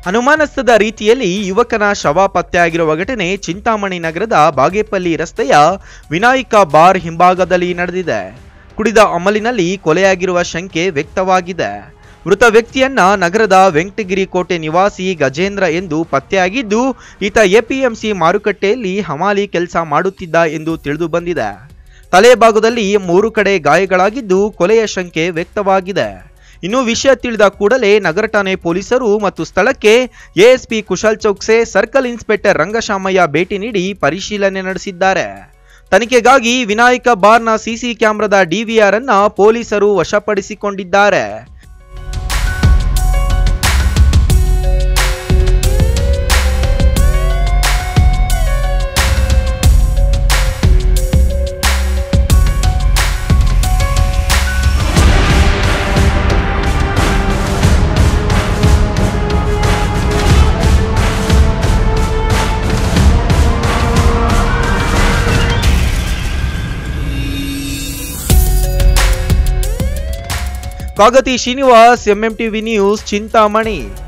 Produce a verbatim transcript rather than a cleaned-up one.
ಅನುಮಾನಾಸ್ಪದ ರೀತಿಯಲ್ಲಿ ಯುವಕನ ಶವ ಪತ್ತೆಯಾಗಿರುವ ಘಟನೆ ಚಿಂತಾಮಣಿ ನಗರದ ಬಾಗೇಪಲ್ಲಿ ರಸ್ತೆಯ ವಿನಾಯಕ ಬಾರ್ ಹಿಂಭಾಗದಲ್ಲಿ ನಡೆದಿದೆ. ಕುಡಿದ ಅಮಲಿನಲ್ಲಿ ಕೊಲೆಯಾಗಿರುವ ಶಂಕೆ ವ್ಯಕ್ತವಾಗಿದೆ. ಮೃತ ವ್ಯಕ್ತಿಯನ್ನ ನಗರದ ವೆಂಕಟಗಿರಿ ಕೋಟೆ ನಿವಾಸಿ ಗಜೇಂದ್ರ ಎಂದು ಪತ್ತೆಯಾಗಿದ್ದು, ಈತ ಎಪಿಎಂಸಿ ಮಾರುಕಟ್ಟೆಯಲ್ಲಿ ಹಮಾಲಿ ಕೆಲಸ ಮಾಡುತ್ತಿದ್ದ ಎಂದು ತಿಳಿದು ಬಂದಿದೆ. ತಲೆ ಭಾಗದಲ್ಲಿ ಮೂರು ಕಡೆ ಗಾಯಗಳಾಗಿದ್ದು ಕೊಲೆಯ ಶಂಕೆ ವ್ಯಕ್ತವಾಗಿದೆ. ಇನ್ನು ವಿಷಯ ತಿಳಿದ ಕೂಡಲೇ ನಗರ ಠಾಣೆ ಪೊಲೀಸರು ಮತ್ತು ಸ್ಥಳಕ್ಕೆ ASP Kushal Chouksey, circle inspector Rangashamaiah ಭೇಟಿ ನೀಡಿ ಪರಿಶೀಲನೆ ನಡೆಸಿದ್ದಾರೆ. ತನಿಖೆಗಾಗಿ ವಿನಾಯಕ ಬಾರ್ನ ಸಿಸಿ ಕ್ಯಾಮೆರಾದ ಡಿವಿಆರ್ ಅನ್ನ ಪೊಲೀಸರು ವಶಪಡಿಸಿಕೊಂಡಿದ್ದಾರೆ. Kagati Srinivas, MM TV news, Chintamani.